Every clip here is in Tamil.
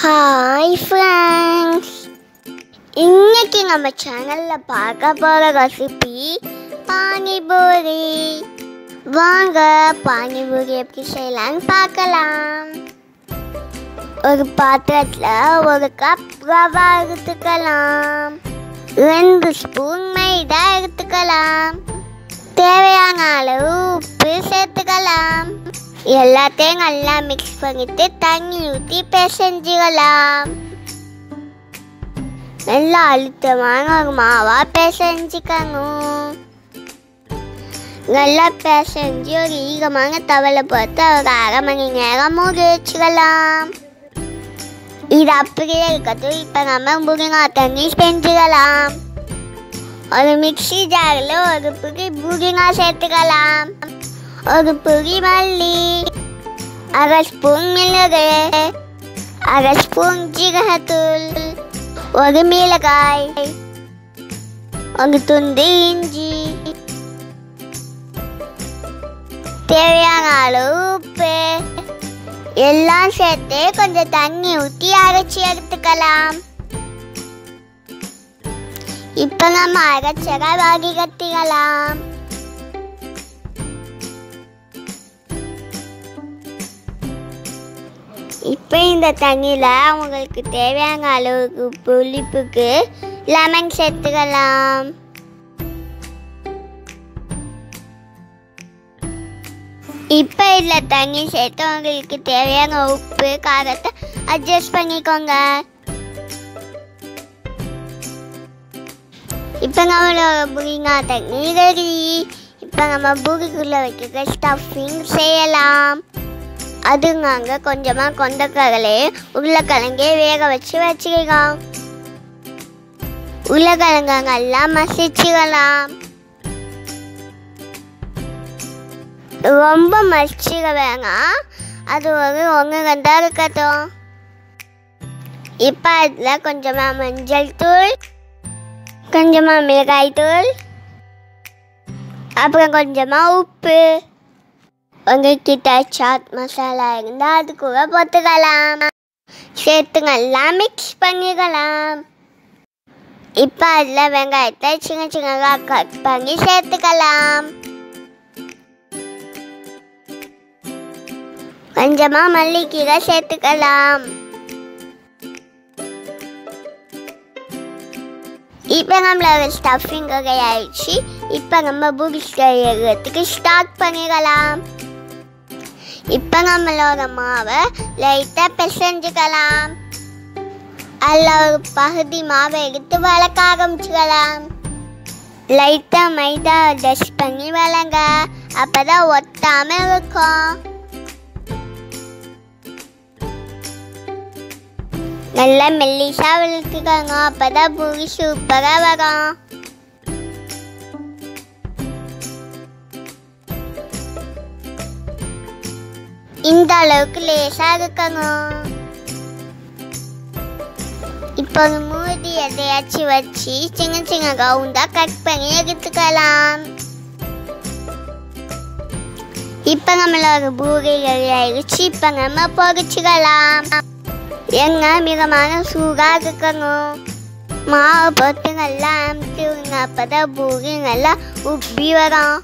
ஹாய் ஃப்ரெண்ட்ஸ், இன்னைக்கு நம்ம சேனலில் பார்க்க போகிற ரெசிபி பானிபூரி. வாங்க பானிபூரி எப்படி செய்யலான்னு பார்க்கலாம். ஒரு பாத்திரத்தில் ஒரு கப் ரவா எடுத்துக்கலாம். 2 ஸ்பூன் மைதா எடுத்துக்கலாம். தேவையான அளவு உப்பு சேர்த்துக்கலாம். எல்லாத்தையும் நல்லா மிக்ஸ் பண்ணிட்டு தண்ணி ஊற்றி பிசைஞ்சிக்கலாம். நல்லா அழுத்தமான ஒரு மாவா பிசைஞ்சிக்கணும். நல்லா பிசைஞ்சு ஒரு ஈரமான தவளை போட்டு ஒரு 1/2 மணி நேரம் மூடி வச்சுக்கலாம். இது அப்படியே இருக்கட்டும். இப்போ நம்ம புதினா தண்ணி செஞ்சுக்கலாம். ஒரு மிக்ஸி ஜாரில் ஒரு புடி புதினா சேர்த்துக்கலாம். ஒரு புடி மல்லி, 1/2 ஸ்பூன் மிளகு, 1/2 ஸ்பூன் ஜீரகத்தூள், ஒரு மிளகாய், ஒரு துண்டு இஞ்சி, தேவையான அளவு உப்பு எல்லாம் சேர்த்து கொஞ்சம் தண்ணி ஊற்றி அரைச்சி எடுத்துக்கலாம். இப்போ நம்ம அரைச்சதை வடிகட்டிக்கலாம். இப்போ இந்த தண்ணியில் உங்களுக்கு தேவையான அளவுக்கு புளிப்புக்கு லெமன் சேர்த்துக்கலாம். இப்போ இதில் தண்ணி சேர்த்து உங்களுக்கு தேவையான உப்பு காரத்தை அட்ஜஸ்ட் பண்ணிக்கோங்க. இப்போ நம்மளோட புதினா தண்ணி ரெடி. இப்போ நம்ம பூரிக்குள்ளே வைக்கிற ஸ்டஃபிங் செய்யலாம். அது நாங்கள் கொஞ்சமாக கொண்டக்கடலை உருளைக்கிழங்கே வேக வச்சுக்கலாம். உருளைக்கிழங்க நல்லா மசிச்சுக்கலாம். ரொம்ப மசிச்சுக்க வேணாம், அது ஒரு 1-2 இருக்கட்டும். இப்போ அதில் கொஞ்சமாக மஞ்சள் தூள், கொஞ்சமாக மிளகாய் தூள், அப்புறம் கொஞ்சமாக உப்பு, உங்ககிட்ட சாட் மசாலா இருந்தால் அது கூட போட்டுக்கலாம். சேர்த்து நல்லா மிக்ஸ் பண்ணிக்கலாம். இப்போ அதில் வெங்காயத்தை சின்ன சின்னதாக கட் பண்ணி சேர்த்துக்கலாம். கொஞ்சமாக மல்லிக்கீரை சேர்த்துக்கலாம். இப்போ நம்மளோட ஸ்டஃபிங் ஆயிடுச்சு. இப்போ நம்ம பூரி செய்யறதுக்கு ஸ்டார்ட் பண்ணிக்கலாம். இப்போ நம்மளோட மாவை லைட்டாக பிசைஞ்சுக்கலாம். அதில் ஒரு பகுதி மாவை எடுத்து வளர்க்க ஆரம்பிச்சுக்கலாம். லைட்டாக மைதா டஸ்ட் பண்ணி வளங்க, அப்போ தான் ஒட்டாமல் இருக்கும். நல்லா மெல்லிசாக வளர்த்துக்கோங்க, அப்போ தான் பூரி சூப்பராக வரும். இந்த அளவுக்கு லேசாக இருக்கணும். இப்போ ஒரு மூடி எதையாச்சும் வச்சு சின்ன சின்ன ரவுண்டாக கட் பண்ணி எடுத்துக்கலாம். இப்போ நம்மளோட பூரி ரெடி ஆயிடுச்சு. இப்போ நம்ம பொரிச்சுக்கலாம். எண்ணெய் மிதமான சூடாக இருக்கணும். மாவை போட்டு நல்லா அமுத்தி விடுங்க, அப்போ தான் பூரி நல்லா உப்பி வரும்.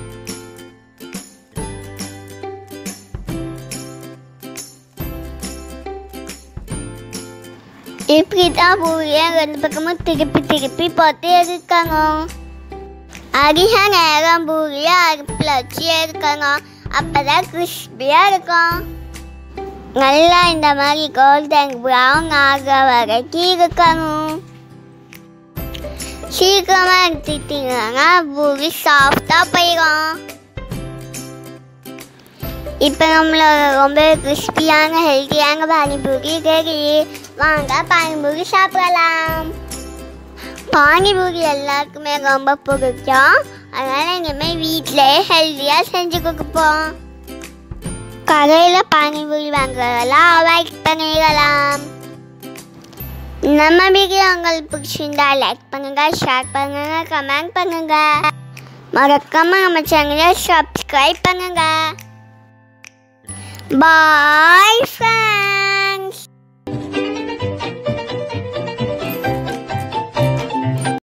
இப்படி தான் பூரியை 2 பக்கமும் திருப்பி போட்டு எடுக்கணும். அதிக நேரம் பூரியை அடுப்பில் வச்சு எடுக்கணும், அப்போ தான் கிறிஸ்பியாக இருக்கும். நல்லா இந்த மாதிரி கோல்டன் ப்ரௌன் ஆகிற வரைக்கும் இருக்கணும். சீக்கிரமாக எடுத்துட்டீங்கன்னா பூரி சாஃப்டாக போயிடும். இப்போ நம்மளோட ரொம்ப கிறிஸ்பியான ஹெல்த்தியான பானிபூரி ரெடி. வாங்க பானிபூரி சாப்பிடலாம். பானிபூரி எல்லாருக்குமே ரொம்ப பிடிக்கும். அதனால் இனிமேல் வீட்டிலே ஹெல்த்தியாக செஞ்சு கொடுப்போம். கடையில் பானிபூரி வாங்குறதெல்லாம் அவாய்ட் பண்ணிடலாம். நம்ம வீடியோ உங்களுக்கு பிடிச்சிருந்தா லைக் பண்ணுங்க, ஷேர் பண்ணுங்க, கமெண்ட் பண்ணுங்க. மறக்காம நம்ம சேனலை சப்ஸ்கிரைப் பண்ணுங்க. Bye friends.